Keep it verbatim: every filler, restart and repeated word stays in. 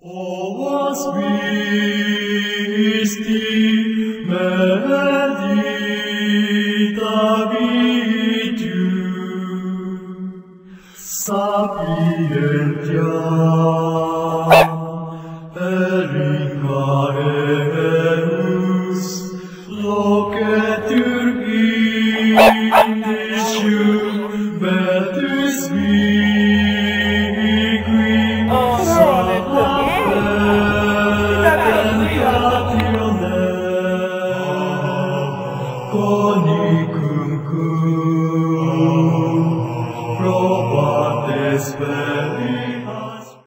Ovas visti medita vitium, sapientia pericaerus, locetur indicium.